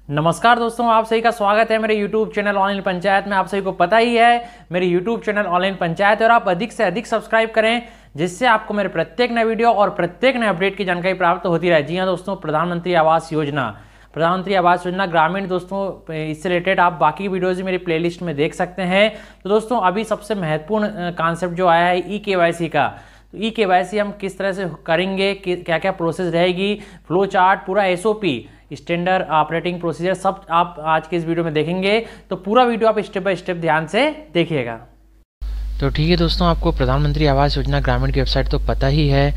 नमस्कार दोस्तों, आप सभी का स्वागत है मेरे YouTube चैनल ऑनलाइन पंचायत में। आप सभी को पता ही है मेरे YouTube चैनल ऑनलाइन पंचायत, और आप अधिक से अधिक सब्सक्राइब करें जिससे आपको मेरे प्रत्येक नए वीडियो और प्रत्येक नए अपडेट की जानकारी प्राप्त होती रहे। जी हाँ दोस्तों, प्रधानमंत्री आवास योजना ग्रामीण दोस्तों, इससे रिलेटेड आप बाकी वीडियोज़ मेरी प्लेलिस्ट में देख सकते हैं। तो दोस्तों अभी सबसे महत्वपूर्ण कॉन्सेप्ट जो आया है ई-KYC का। तो ई-KYC हम किस तरह से करेंगे, क्या क्या प्रोसेस रहेगी, फ्लो चार्ट, पूरा SOP स्टैंडर्ड ऑपरेटिंग प्रोसीजर सब आप आज के इस वीडियो में देखेंगे। तो पूरा वीडियो आप स्टेप बाय स्टेप ध्यान से देखिएगा। तो ठीक है दोस्तों, आपको प्रधानमंत्री आवास योजना ग्रामीण की वेबसाइट तो पता ही है,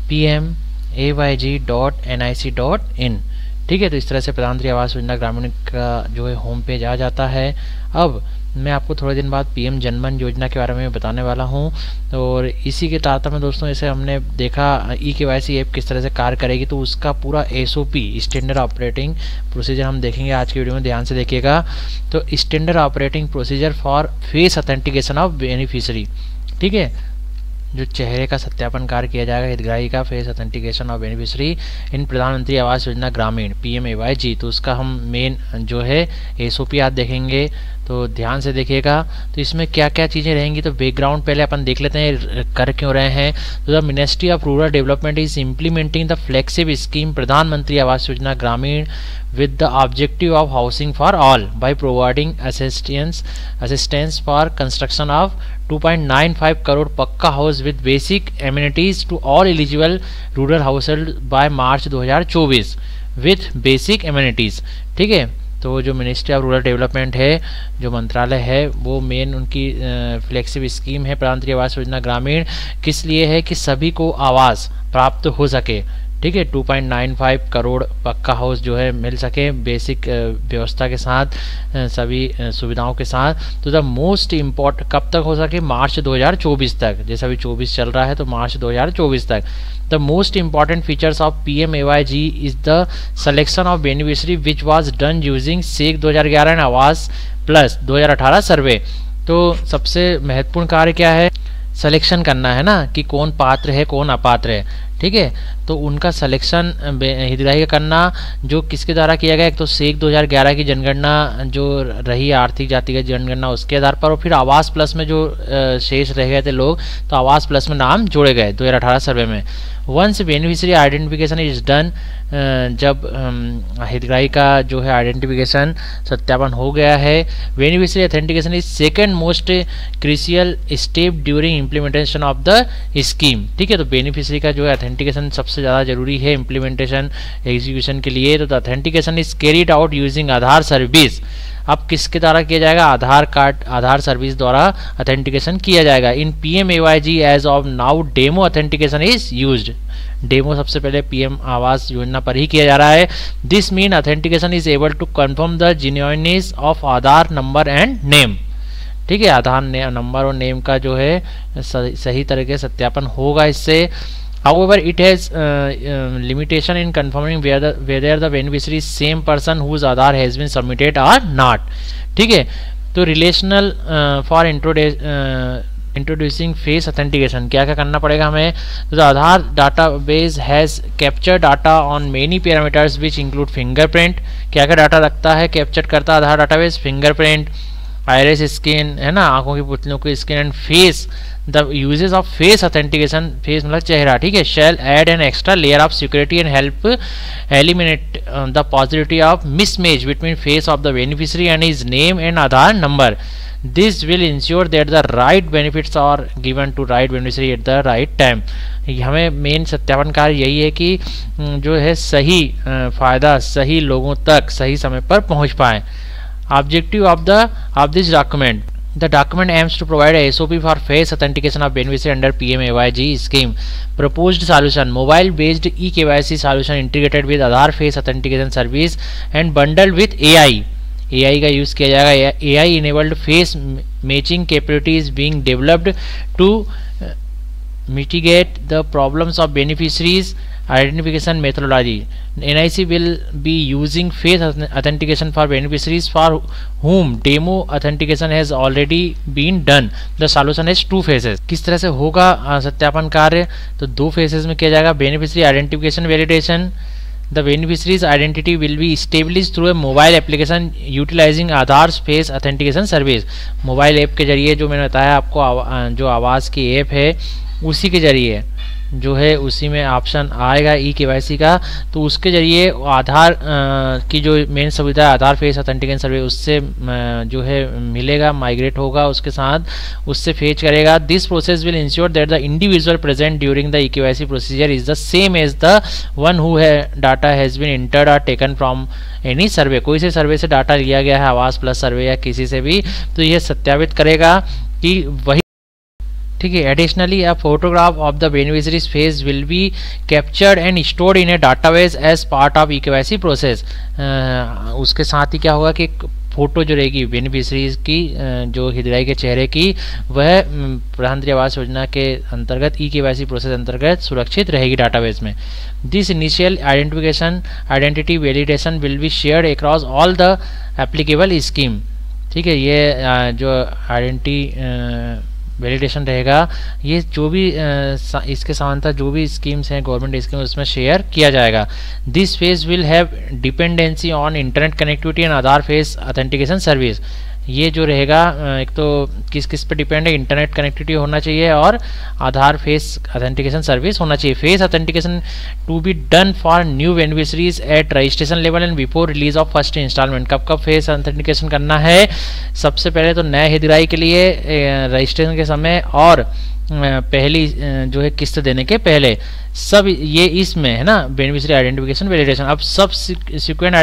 pmayg.nic.in। ठीक है, तो इस तरह से प्रधानमंत्री आवास योजना ग्रामीण का जो है होम पेज आ जाता है। अब मैं आपको थोड़े दिन बाद PM जनमन योजना के बारे में बताने वाला हूं, और इसी के तारतम्य में दोस्तों जैसे हमने देखा ई-KYC ऐप किस तरह से कार्य करेगी, तो उसका पूरा SOP स्टैंडर्ड ऑपरेटिंग प्रोसीजर हम देखेंगे आज की वीडियो में। ध्यान से देखिएगा। तो standard operating procedure for face authentication of beneficiary, ठीक है, जो चेहरे का सत्यापन कार्य किया जाएगा हितग्राही का, face authentication of beneficiary in Pradhan Mantri Awas योजना ग्रामीण PMAYG। तो उसका हम मेन जो है SOP आज देखेंगे, तो ध्यान से देखिएगा। तो इसमें क्या क्या चीज़ें रहेंगी, तो बैकग्राउंड पहले अपन देख लेते हैं कर क्यों रहे हैं। तो the ministry of rural development is implementing the flagship scheme Pradhan Mantri Awas योजना ग्रामीण with the objective of housing for all by providing assistance for construction of 2.95 crore pucca house with basic amenities to all eligible rural household by March 2024 with basic amenities। ठीक है, तो जो ministry of rural development है, जो मंत्रालय है, वो main उनकी फ्लेक्सिबल स्कीम है प्रधानमंत्री आवास योजना ग्रामीण। किस लिए है कि सभी को आवास प्राप्त हो सके। ठीक है, 2.95 करोड़ पक्का हाउस जो है मिल सके बेसिक व्यवस्था के साथ, सभी सुविधाओं के साथ। तो द मोस्ट इम्पोर्टेंट कब तक हो सके, मार्च 2024 तक। जैसे अभी 24 चल रहा है तो मार्च 2024 तक। The most important features of PMAYG is the selection of beneficiary which was done using SEC 2011 and Awas plus 2018 survey. तो सबसे महत्वपूर्ण कार्य क्या है, सिलेक्शन करना है ना, कि कौन पात्र है कौन अपात्र है। ठीक है, तो उनका सिलेक्शन हितग्राही का करना जो किसके द्वारा किया गया, एक तो SEC 2011 की जनगणना जो रही आर्थिक जातिगत जनगणना उसके आधार पर, और फिर आवास प्लस में जो शेष रह गए थे लोग, तो आवास प्लस में नाम जोड़े गए 2018 सर्वे में। Once beneficiary identification is done, जब हितग्राही का जो है आइडेंटिफिकेशन सत्यापन हो गया है, beneficiary authentication is second most crucial step during implementation of the scheme. ठीक है, तो बेनिफिशियरी का जो है ऑथेंटिकेशन सबसे ज़्यादा जरूरी है इम्प्लीमेंटेशन एग्जीक्यूशन के लिए। तो authentication is carried out using Aadhaar service. अब किसके द्वारा किया जाएगा, आधार कार्ड, आधार सर्विस द्वारा ऑथेंटिकेशन किया जाएगा। In PMAYG as of now demo authentication is used. Demo सबसे पहले PM आवास योजना पर ही किया जा रहा है। This mean authentication is able to confirm the genuineness of Aadhaar number and name. ठीक है, आधार नंबर और नेम का जो है सही तरीके से सत्यापन होगा इससे। However, it has limitation in confirming whether the beneficiary is same person whose Aadhaar has been submitted or not। ठीक है, तो relational for introducing face authentication क्या क्या करना पड़ेगा हमें। तो Aadhaar database has capture data on many parameters which include fingerprint. क्या क्या डाटा रखता है, कैप्चर करता है Aadhaar database, fingerprint, iris scan है ना, आंखों की पुतलियों की scan, and face. The uses of face authentication, face मतलब चेहरा। ठीक है, shall add an extra layer of security and help eliminate the possibility of mismatch between face of the beneficiary and his name and Aadhaar number. This will ensure that the right benefits are given to right beneficiary at the right time. हमें मेन सत्यापन कार्य यही है कि जो है सही फायदा सही लोगों तक सही समय पर पहुंच पाए। Objective of this document, the document aims to provide a SOP for face authentication of beneficiary under PMAYG scheme. Proposed solution, mobile based e-KYC solution integrated with Aadhaar face authentication service and bundled with AI का use किया जाएगा। AI enabled face matching capabilities being developed to mitigate the problems of beneficiaries identification methodology. NIC will be using face authentication for beneficiaries for whom demo authentication has already been done. The solution has 2 phases. किस तरह से होगा सत्यापन कार्य, तो 2 phases में किया जाएगा। Beneficiary identification validation the beneficiary's identity will be established through a mobile application utilizing Aadhaar's face authentication service। Mobile app के जरिए, जो मैंने बताया आपको, जो आवाज़ की ऐप है उसी के जरिए जो है, उसी में ऑप्शन आएगा ई-केवाईसी का, तो उसके जरिए आधार की जो मेन सुविधा है आधार फेस ऑथेंटिकेशन सर्विस, उससे जो है मिलेगा, माइग्रेट होगा उसके साथ, उससे फेच करेगा। This process will ensure that the individual present during the e-KYC procedure is the same as the one whose data has been entered or taken from any survey. कोई से सर्वे से data लिया गया है, आवास plus सर्वे या किसी से भी, तो यह सत्यापित करेगा कि वही, ठीक है। Additionally a photograph of the beneficiary's face will be captured and stored in a database as part of e-KYC process. उसके साथ ही क्या होगा कि फोटो जो रहेगी बेनिफिशियरीज की, जो हितग्राही के चेहरे की, वह प्रधानमंत्री आवास योजना के अंतर्गत ई-केवाईसी प्रोसेस अंतर्गत सुरक्षित रहेगी डाटाबेस में। This initial identity validation will be shared across all the applicable scheme, ठीक है। ये जो आइडेंटिटी वैलिडेशन रहेगा, ये जो भी इसके समानता जो भी स्कीम्स हैं गवर्नमेंट स्कीम, उसमें शेयर किया जाएगा। This phase will have dependency on internet connectivity and Aadhaar face authentication service. ये जो रहेगा, एक तो किस किस पे डिपेंड है, इंटरनेट कनेक्टिविटी होना चाहिए और आधार फेस ऑथेंटिकेशन सर्विस होना चाहिए। Face authentication to be done for new beneficiaries at registration level and before release of first instalment. कब कब फेस ऑथेंटिकेशन करना है? सबसे पहले तो नए हितग्राही के लिए रजिस्ट्रेशन के समय और पहली जो है किस्त देने के पहले, सब ये इसमें है ना, बेनिफिशियरी आइडेंटिफिकेशन वैलिडेशन। अब सब सिक्वेंट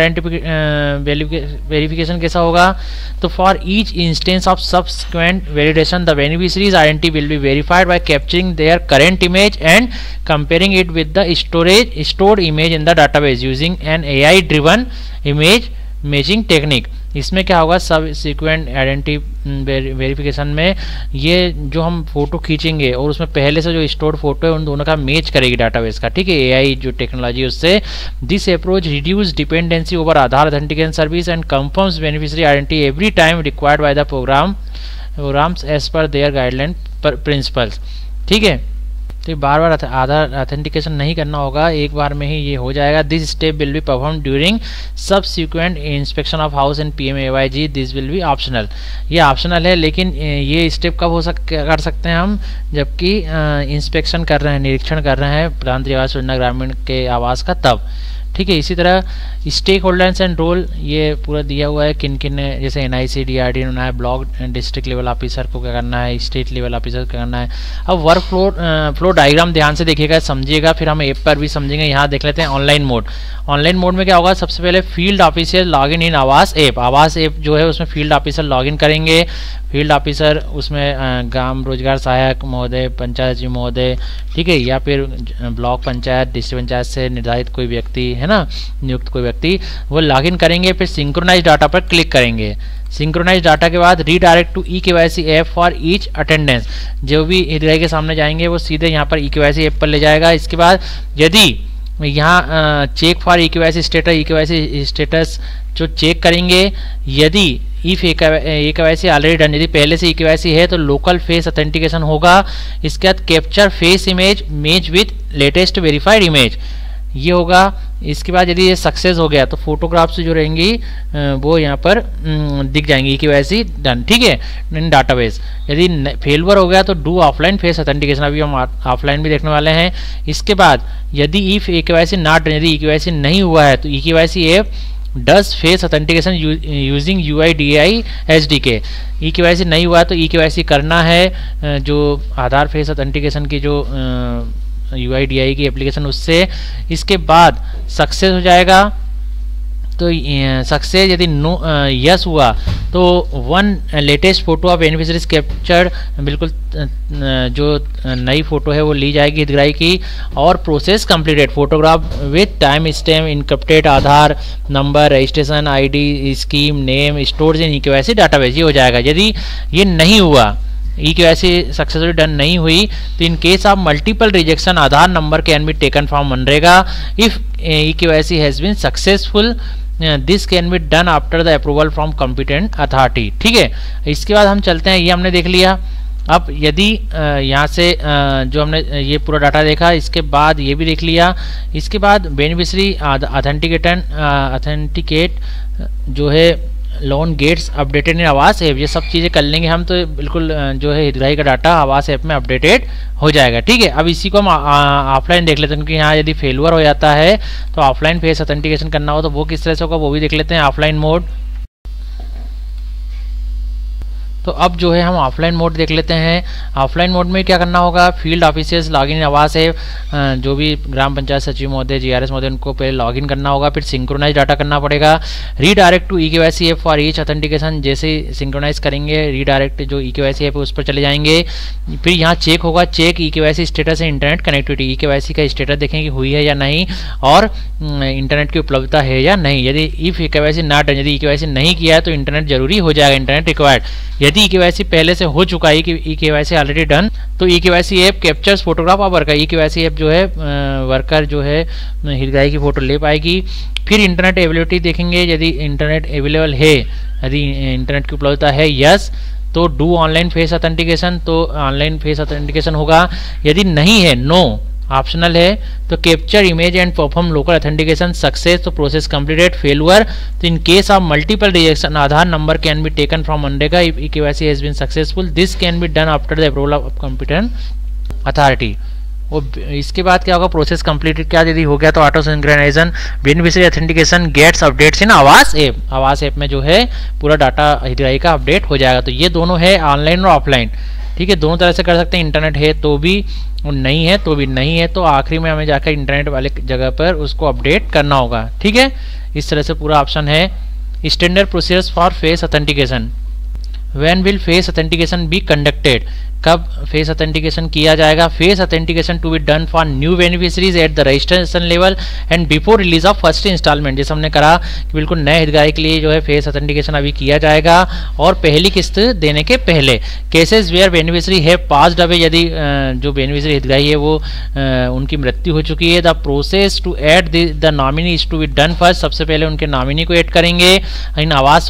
वेरिफिकेशन कैसा होगा? तो for each instance of subsequent validation the beneficiary's identity will be verified by capturing their current image and comparing it with the stored image in the database using an AI driven image matching technique. इसमें क्या होगा, सब सिक्वेंट identity verification में ये जो हम photo खींचेंगे और उसमें पहले से जो स्टोर्ड फोटो है उन दोनों का मैच करेगी डाटाबेस का, ठीक है, AI जो टेक्नोलॉजी उससे। This approach reduce dependency over Aadhaar authentication service and confirms beneficiary identity every time required by the programmes as per their guideline principles, ठीक है। तो बार बार आधार ऑथेंटिकेशन नहीं करना होगा, एक बार में ही ये हो जाएगा। This step will be perform during subsequent inspection of house and PMAYG। This will be optional. ये ऑप्शनल है, लेकिन ये स्टेप कब कर सकते हैं हम? जबकि इंस्पेक्शन कर रहे हैं, निरीक्षण कर रहे हैं प्रधानमंत्री आवास योजना ग्रामीण के आवास का, तब, ठीक है। इसी तरह स्टेक होल्डर्स एंड रोल ये पूरा दिया हुआ है, किन किन ने, जैसे NIC DRD होना है, ब्लॉक डिस्ट्रिक्ट लेवल ऑफिसर को क्या करना है, स्टेट लेवल ऑफिसर को क्या करना है। अब वर्क फ्लो डायग्राम ध्यान से देखिएगा, समझिएगा, फिर हम ऐप पर भी समझेंगे। यहाँ देख लेते हैं ऑनलाइन मोड। ऑनलाइन मोड में क्या होगा? सबसे पहले फील्ड ऑफिसर लॉगिन इन आवास ऐप। आवास ऐप जो है उसमें फील्ड ऑफिसर लॉगिन करेंगे। फील्ड ऑफिसर उसमें ग्राम रोजगार सहायक महोदय, पंचायत जी महोदय, ठीक है, या फिर ब्लॉक पंचायत, डिस्ट्रिक्ट पंचायत से निर्धारित कोई व्यक्ति है ना, नियुक्त कोई व्यक्ति, वो लॉगिन करेंगे। फिर सिंक्रोनाइज डाटा पर क्लिक करेंगे। सिंक्रोनाइज डाटा के बाद redirect to e-KYC app for each attendance. जो भी हितग्राही के सामने जाएंगे वो सीधे यहाँ पर ई-केवाईसी ऐप पर ले जाएगा। इसके बाद यदि यहाँ चेक फॉर ई-केवाईसी स्टेटस जो चेक करेंगे, यदि इफ ई-केवाईसी ऑलरेडी डन, यदि पहले से ई-केवाईसी है तो लोकल फेस ऑथेंटिकेशन होगा। इसके बाद capture face image match with latest verified image, ये होगा। इसके बाद यदि ये सक्सेस हो गया तो फोटोग्राफ्स जो रहेंगी वो यहाँ पर दिख जाएंगी, ई-केवाईसी डन, ठीक है, इन डाटाबेस। यदि फेलवर हो गया तो डू ऑफलाइन फेस ऑथेंटिकेशन, अभी हम ऑफलाइन भी देखने वाले हैं। इसके बाद यदि इफ ई-केवाईसी नॉट, यदि ई-केवाईसी नहीं हुआ है तो e-KYC app does face authentication using UIDAI SDK। E-KYC नहीं हुआ तो ई-केवाईसी करना है जो आधार फेस ऑथेंटिकेशन की जो UIDAI की एप्लीकेशन, उससे। इसके बाद सक्सेस हो जाएगा तो सक्सेस, यदि नो यस हुआ तो one latest photo of beneficiaries captured, बिल्कुल जो नई फोटो है वो ली जाएगी हितग्राही की। और process completed, photograph with time stamp, encrypted Aadhaar number, registration ID, scheme name, stores in e-KYC database, ये हो जाएगा। यदि ये नहीं हुआ, ई-केवाईसी सक्सेसफुली डन नहीं हुई, तो in case of multiple rejection Aadhaar number can be taken from मनरेगा। If e-KYC has been successful this can be done after the approval from competent authority, ठीक है। इसके बाद हम चलते हैं, ये हमने देख लिया अब यदि यहाँ से जो हमने ये पूरा डाटा देखा, इसके बाद ये भी देख लिया, इसके बाद बेनिफिशियरी ऑथेंटिकेट जो है लोन गेट्स अपडेटेड इन आवास ऐप, ये सब चीज़ें कर लेंगे हम तो बिल्कुल जो है हितग्राही का डाटा आवास ऐप में अपडेटेड हो जाएगा। ठीक है, अब इसी को हम ऑफलाइन देख लेते हैं, क्योंकि यहाँ यदि फेलुअर हो जाता है तो ऑफलाइन फेस ऑथेंटिकेशन करना हो तो वो किस तरह से होगा वो भी देख लेते हैं, ऑफलाइन मोड। तो अब जो है हम ऑफलाइन मोड देख लेते हैं। ऑफलाइन मोड में क्या करना होगा, फील्ड ऑफिसर्स लॉगिन आवास है, जो भी ग्राम पंचायत सचिव महोदय, जीआरएस महोदय, उनको पहले लॉगिन करना होगा, फिर सिंक्रोनाइज डाटा करना पड़ेगा। Redirect to e-KYC app for each authentication, जैसे सिंक्रोनाइज करेंगे रीडायरेक्ट जो ईकेवाईसी ऐप है उस पर चले जाएंगे। फिर यहाँ चेक होगा, चेक ईकेवाईसी स्टेटस है इंटरनेट कनेक्टिविटी, ईकेवाईसी का स्टेटस देखेंगे हुई है या नहीं और इंटरनेट की उपलब्धता है या नहीं। यदि इफ ईकेवाईसी नॉट, यदि ईकेवाईसी नहीं किया है तो इंटरनेट जरूरी हो जाएगा, इंटरनेट रिक्वायर्ड। यदि ईकेवाईसी पहले से हो चुका है, ईकेवाईसी ऑलरेडी डन, तो e-KYC app captures photograph of worker, e-KYC app जो है वर्कर जो है हितग्राही की फोटो ले पाएगी। फिर इंटरनेट अवेलेबिलिटी देखेंगे, यदि इंटरनेट अवेलेबल है, यदि इंटरनेट की उपलब्धता है यस तो डू ऑनलाइन फेस ऑथेंटिकेशन, तो ऑनलाइन फेस ऑथेंटिकेशन होगा। यदि नहीं है नो ऑप्शनल है तो capture image and perform local authentication success, तो प्रोसेस कंप्लीटेड। फेलुअर, तो in case of multiple rejection Aadhaar number can be taken from मनरेगा if e-KYC has been successful, this can be done after the approval of competent authority. वो इसके बाद क्या होगा, process completed क्या यदि हो गया तो auto synchronisation beneficiary authentication gets updates in आवास ऐप, आवास ऐप में जो है पूरा डाटा हितग्राही का अपडेट हो जाएगा। तो ये दोनों है ऑनलाइन और ऑफलाइन। ठीक है, दोनों तरह से कर सकते हैं, इंटरनेट है तो भी और नहीं है तो भी। नहीं है तो आखिरी में हमें जाकर इंटरनेट वाले जगह पर उसको अपडेट करना होगा। ठीक है, इस तरह से पूरा ऑप्शन है। Standard procedures for face authentication, when will face authentication be conducted, कब फेस ऑथेंटिकेशन किया जाएगा। Face authentication to be done for new beneficiaries at the registration level and before release of first instalment, जैसे हमने कहा कि बिल्कुल नए हितग्राही के लिए जो है फेस ऑथेंटिकेशन अभी किया जाएगा और पहली किस्त देने के पहले। Cases where beneficiary has passed away, यदि जो बेनिफिशियरी हितग्राही है वो उनकी मृत्यु हो चुकी है। The process to add the nominee is to be done first, सबसे पहले उनके नॉमिनी को ऐड करेंगे इन आवास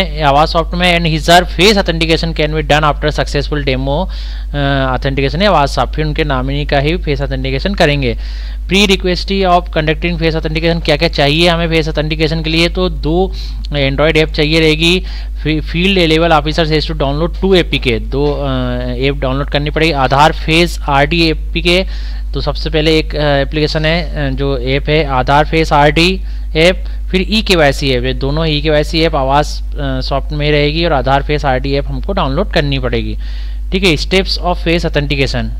सॉफ्ट में and his her face authentication can be done after successful demo authentication है आवाज साफ, फिर उनके नॉमिनी का ही फेस ऑथेंटिकेशन करेंगे। Prerequisite of conducting face authentication, क्या क्या चाहिए हमें फेस ऑथेंटिकेशन के लिए, तो 2 एंड्रॉयड ऐप चाहिए रहेगी। Field level officer has to download 2 APK, 2 app download करनी पड़ेगी। आधार फेस आरडी एपीके, तो सबसे पहले एक एप्लीकेशन है जो ऐप है आधार फेस आरडी ऐप, फिर ईकेवाईसी ऐप, ये दोनों ईकेवाईसी ऐप आवास सॉफ्ट में रहेगी और आधार फेस आरडी ऐप हमको डाउनलोड करनी पड़ेगी। ठीक है, स्टेप्स ऑफ फेस ऑथेंटिकेशन,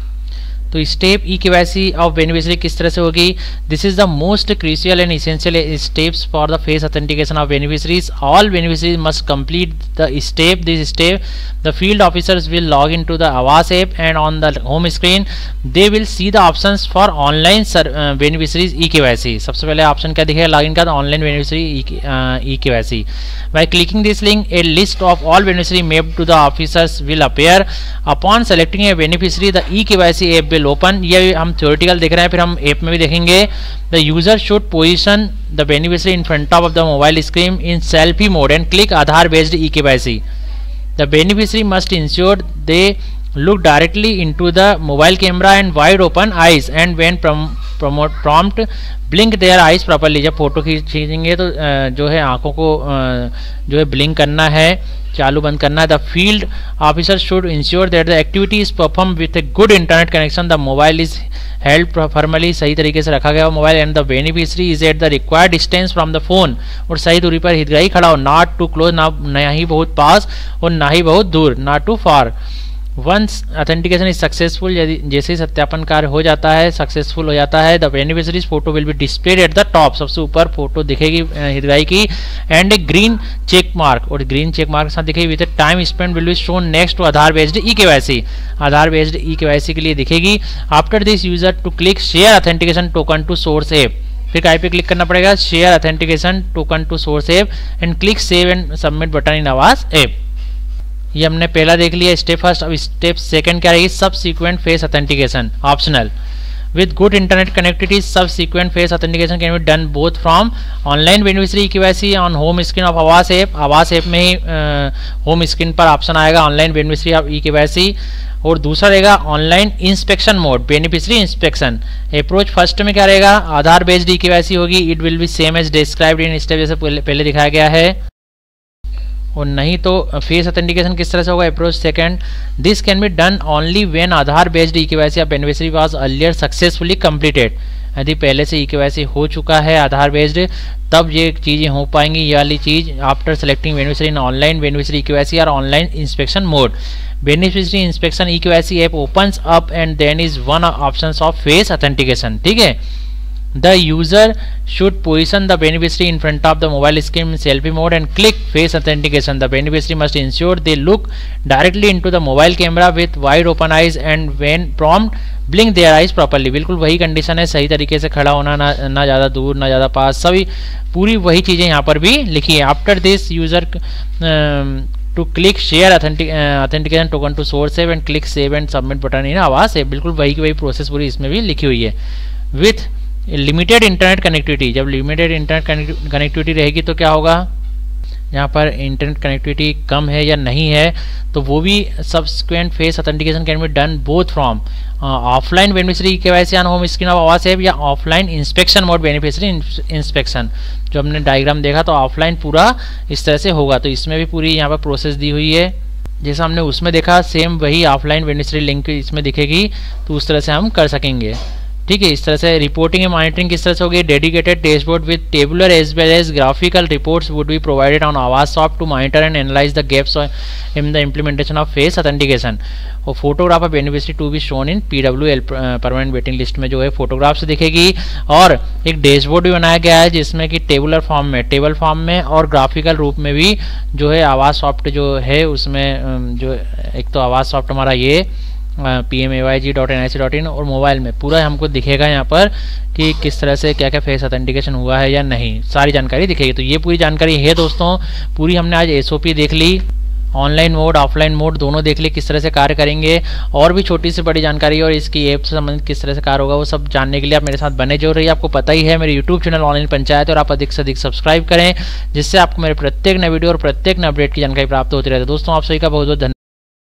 तो स्टेप ईकेवाईसी ऑफ बेनिफिशियरी किस तरह से होगी। This is the most crucial and essential steps for the face authentication of beneficiaries, all beneficiaries must complete the step, this step the field officers will log in to the Awas app and on the home screen they will see the options for online beneficiaries e-KYC. सबसे पहले option क्या दिखेगा log in का, online beneficiary e-KYC. By clicking this link a list of all beneficiary mapped to the officers will appear, upon selecting a beneficiary the e-KYC app will open. ये हम theoretical देख रहे हैं, फिर हम ऐप में भी देखेंगे। The user should position the beneficiary in front of the mobile screen in selfie mode and click Aadhaar based eKYC. The beneficiary must ensure they look directly into the mobile camera and wide open eyes and when prompt blink their eyes properly। जब photo खींचेंगे तो जो है आंखों को जो है blink करना है, चालू बंद करना है। The field officer should ensure that the activity is perform with a good internet connection, the mobile is held formally, सही तरीके से रखा गया mobile, and the beneficiary is at the required distance from the phone, और सही दूरी पर हितग्राही खड़ा हो, नॉट टू क्लोज, ना ही बहुत पास और ना ही बहुत दूर, not too far. Once authentication is successful, यदि जैसे ही सत्यापन कार्य हो जाता है, सक्सेसफुल हो जाता है, the beneficiary's photo will be displayed at the top, सबसे ऊपर फोटो दिखेगी हितग्राही की, and a green check mark, और ग्रीन चेक मार्क के साथ दिखेगी with time spend will be shown next to Aadhaar based eKYC, Aadhaar based eKYC के लिए दिखेगी। After this user to click share authentication token to source app, फिर काय पे क्लिक करना पड़ेगा, share authentication token to source app and click save and submit button in आवास app. ये हमने पहला देख लिया स्टेप फर्स्ट। अब स्टेप सेकंड क्या रहेगी, subsequent face authentication optional. With good internet connectivity, subsequent face authentication can be done both from online beneficiary KYC on home screen of Awaas app. Awaas app में ही होम स्क्रीन पर option आएगा online beneficiary of KYC, और दूसरा रहेगा online inspection mode beneficiary inspection. Approach first में क्या रहेगा, आधार बेस्ड KYC होगी। It will be same as described in step, जैसे पहले दिखाया गया है। और नहीं तो फेस ऑथेंटिकेशन किस तरह से होगा, approach second, this can be done only when Aadhaar based KYC of beneficiary was earlier successfully completed. यदि पहले से KYC हो चुका है आधार बेस्ड, तब ये चीज़ें हो पाएंगी, ये वाली चीज़ after selecting beneficiary in online beneficiary KYC और online inspection mode. Beneficiary inspection KYC app opens up and then is one options of face authentication. ठीक है, the user should position the beneficiary in front of the mobile screen in selfie mode and click face authentication. The beneficiary must ensure they look directly into the mobile camera with wide open eyes and when prompt blink their eyes properly. बिल्कुल वही condition है, सही तरीके से खड़ा होना, ना ज़्यादा दूर ना ज़्यादा पास, सभी पूरी वही चीज़ें यहाँ पर भी लिखी है। After this user to click share authentication token to source app and click save and submit button in आवास ऐप। बिल्कुल वही की वही प्रोसेस पूरी इसमें भी लिखी हुई है। विथ लिमिटेड इंटरनेट कनेक्टिविटी, जब लिमिटेड इंटरनेट कनेक्टिविटी रहेगी तो क्या होगा, यहाँ पर इंटरनेट कनेक्टिविटी कम है या नहीं है, तो वो भी subsequent face authentication can be done both from offline beneficiary KYC on home screen of Awaas app या offline inspection mode beneficiary inspection. जो हमने डायग्राम देखा तो ऑफलाइन पूरा इस तरह से होगा, तो इसमें भी पूरी यहाँ पर प्रोसेस दी हुई है। जैसा हमने उसमें देखा सेम वही ऑफलाइन बेनिफिशियरी लिंक इसमें दिखेगी, तो उस तरह से हम कर सकेंगे। ठीक है, इस तरह से रिपोर्टिंग एंड मॉनिटरिंग किस तरह से होगी, dedicated dashboard with tabular as well as graphical reports would be provided on Awaas soft to monitor and analyse the gaps in the implementation of face authentication. और photograph of beneficiary to be shown in PWL permanent waiting list में जो है photograph से दिखेगी। और एक dashboard भी बनाया गया है जिसमें कि टेबुलर फॉर्म में, टेबल फॉर्म में और ग्राफिकल रूप में भी जो है आवास सॉफ्ट जो है उसमें जो एक तो आवास सॉफ्ट हमारा ये PMAYG.NIC.in और मोबाइल में पूरा हमको दिखेगा यहाँ पर कि किस तरह से क्या क्या फेस ऑथेंटिकेशन हुआ है या नहीं, सारी जानकारी दिखेगी। तो ये पूरी जानकारी है दोस्तों, पूरी हमने आज SOP देख ली, ऑनलाइन मोड ऑफलाइन मोड दोनों देख ली किस तरह से कार्य करेंगे, और भी छोटी से बड़ी जानकारी और इसकी ऐप से संबंधित किस तरह से कार्य होगा वो सब जानने के लिए आप मेरे साथ बने जो रहिए। आपको पता ही है मेरे YouTube चैनल ऑनलाइन पंचायत, और आप अधिक से अधिक सब्सक्राइब करें जिससे आपको मेरे प्रत्येक नए वीडियो और प्रत्येक नए अपडेट की जानकारी प्राप्त होती रहती है। दोस्तों आप सभी का बहुत बहुत धन्यवाद।